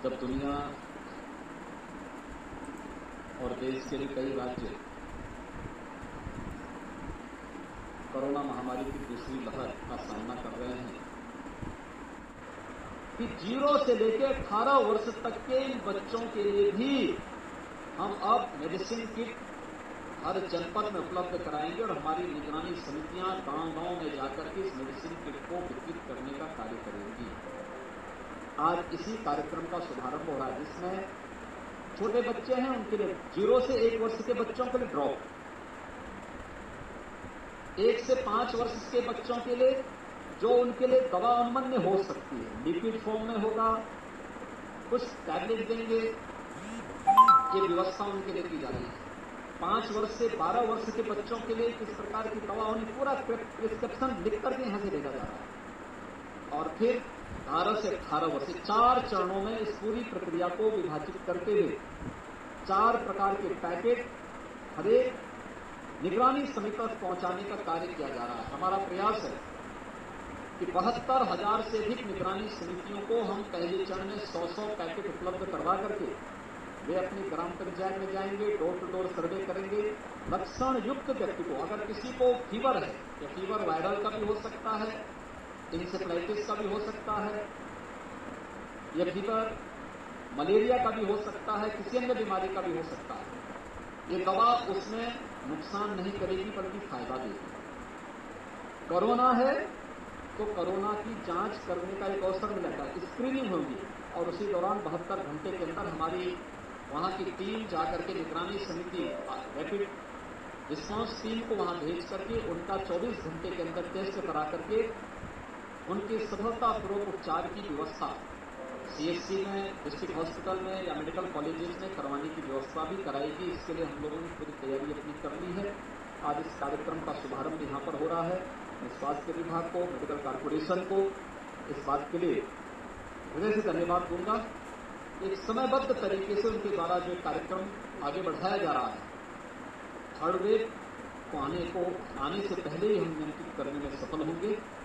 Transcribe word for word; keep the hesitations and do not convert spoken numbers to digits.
जब दुनिया और देश के भी कई राज्य कोरोना महामारी की दूसरी लहर का सामना कर रहे हैं कि जीरो से लेकर अठारह वर्ष तक के इन बच्चों के लिए भी हम अब मेडिसिन किट हर जनपद में उपलब्ध कराएंगे और हमारी निगरानी समितियां गांव-गांव में जाकर के इस मेडिसिन किट को वितरित करने का कार्य करेंगी। आज इसी कार्यक्रम का शुभारंभ हो रहा है, जिसमें छोटे बच्चे हैं उनके लिए जीरो से एक वर्ष के बच्चों के लिए ड्रॉप, एक से पांच वर्ष के बच्चों के लिए जो उनके लिए दवा अनुमन्य हो सकती है, लिक्विड फॉर्म में होगा, कुछ टैबलेट देंगे, ये व्यवस्था उनके लिए की जा रही है। पांच वर्ष से बारह वर्ष के बच्चों के लिए किस प्रकार की दवा होनी, पूरा प्रिस्क्रिप्शन लिख करके यहां से भेजा जा रहा है। और फिर बारह से अठारह वर्ष, चार चरणों में इस पूरी प्रक्रिया को विभाजित करते हुए चार प्रकार के पैकेट हरेक निगरानी समिति तक पहुंचाने का कार्य किया जा रहा है। हमारा प्रयास है कि बहत्तर हजार से अधिक निगरानी समितियों को हम पहले चरण में सौ सौ पैकेट उपलब्ध करवा करके वे अपनी ग्राम पंचायत में जाएंगे, डोर टू डोर सर्वे करेंगे। लक्षण युक्त व्यक्ति को, अगर किसी को फीवर है, तो फीवर वायरल का भी हो सकता है, इंसेफ्लाइटिस का भी हो सकता है, या फीवर मलेरिया का भी हो सकता है, किसी अन्य बीमारी का भी हो सकता है, ये दवा उसमें नुकसान नहीं करेगी बल्कि फायदा देगी। कोरोना है तो कोरोना की जांच करने का एक अवसर मिलेगा, स्क्रीनिंग होगी और उसी दौरान बहत्तर घंटे के अंदर हमारी वहां की टीम जाकर के निगरानी समिति रैपिड रिस्पांस टीम को वहां भेज करके उनका चौबीस घंटे के अंदर टेस्ट करा करके उनके सफलतापूर्वक उपचार की व्यवस्था सीएचसी में, डिस्ट्रिक्ट हॉस्पिटल में या मेडिकल कॉलेजेस में करवाने की व्यवस्था भी कराएगी। इसके लिए हम लोगों ने पूरी तैयारी अपनी कर ली है। आज इस कार्यक्रम का शुभारंभ यहाँ पर हो रहा है। मैं स्वास्थ्य विभाग को, मेडिकल कॉर्पोरेशन को इस बात के लिए हृदय से धन्यवाद दूंगा। एक समयबद्ध तरीके से उनके द्वारा जो कार्यक्रम आगे बढ़ाया जा रहा है, थर्ड वेव को आने को आने से पहले ही हम नियंत्रित करने में सफल होंगे।